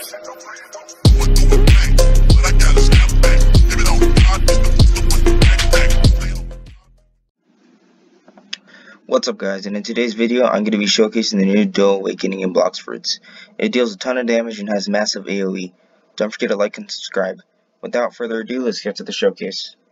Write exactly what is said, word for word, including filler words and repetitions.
What's up guys, and in today's video I'm going to be showcasing the new Duo Awakening in Blox Fruits. It deals a ton of damage and has massive A O E. Don't forget to like and subscribe. Without further ado, let's get to the showcase.